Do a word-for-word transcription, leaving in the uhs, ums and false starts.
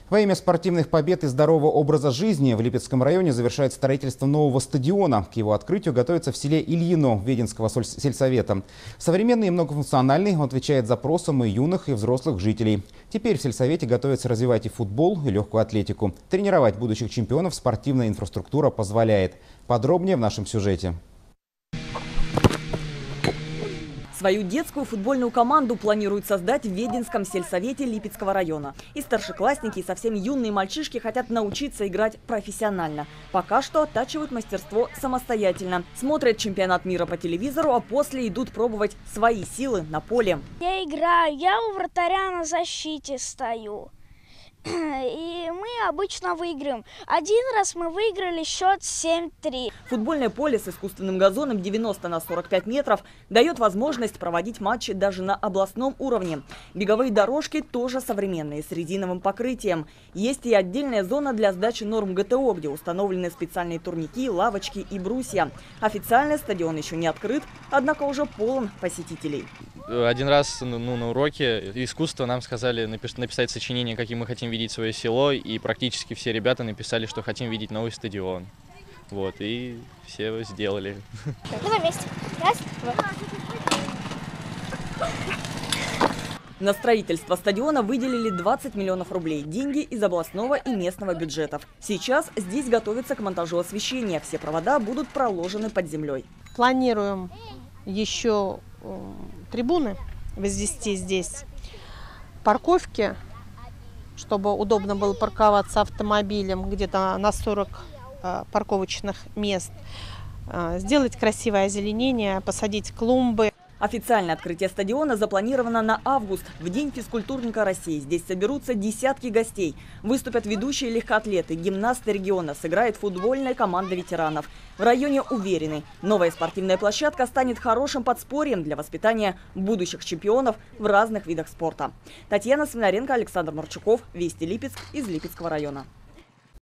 Во имя спортивных побед и здорового образа жизни в Липецком районе завершает строительство нового стадиона. К его открытию готовится в селе Ильино Веденского сельсовета. Современный и многофункциональный, он отвечает запросам и юных, и взрослых жителей. Теперь в сельсовете готовятся развивать и футбол, и легкую атлетику. Тренировать будущих чемпионов спортивная инфраструктура позволяет. Подробнее в нашем сюжете. Свою детскую футбольную команду планируют создать в Веденском сельсовете Липецкого района. И старшеклассники, и совсем юные мальчишки хотят научиться играть профессионально. Пока что оттачивают мастерство самостоятельно. Смотрят чемпионат мира по телевизору, а после идут пробовать свои силы на поле. Я играю, я у вратаря на защите стою. И мы обычно выиграем. Один раз мы выиграли счет семь-три. Футбольное поле с искусственным газоном девяносто на сорок пять метров дает возможность проводить матчи даже на областном уровне. Беговые дорожки тоже современные, с резиновым покрытием. Есть и отдельная зона для сдачи норм ГТО, где установлены специальные турники, лавочки и брусья. Официально стадион еще не открыт, однако уже полон посетителей. Один раз ну, на уроке искусства нам сказали написать сочинение, каким мы хотим видеть свое село, и практически все ребята написали, что хотим видеть новый стадион. Вот, и все его сделали. Давай вместе. Раз, два. На строительство стадиона выделили двадцать миллионов рублей. Деньги из областного и местного бюджетов. Сейчас здесь готовится к монтажу освещения. Все провода будут проложены под землей. Планируем еще трибуны возвести здесь, парковки, чтобы удобно было парковаться автомобилем, где-то на сорок парковочных мест, сделать красивое озеленение, посадить клумбы. Официальное открытие стадиона запланировано на август, в День физкультурника России. Здесь соберутся десятки гостей. Выступят ведущие легкоатлеты, гимнасты региона, сыграет футбольная команда ветеранов. В районе уверены, новая спортивная площадка станет хорошим подспорьем для воспитания будущих чемпионов в разных видах спорта. Татьяна Свинаренко, Александр Марчуков, Вести Липецк из Липецкого района.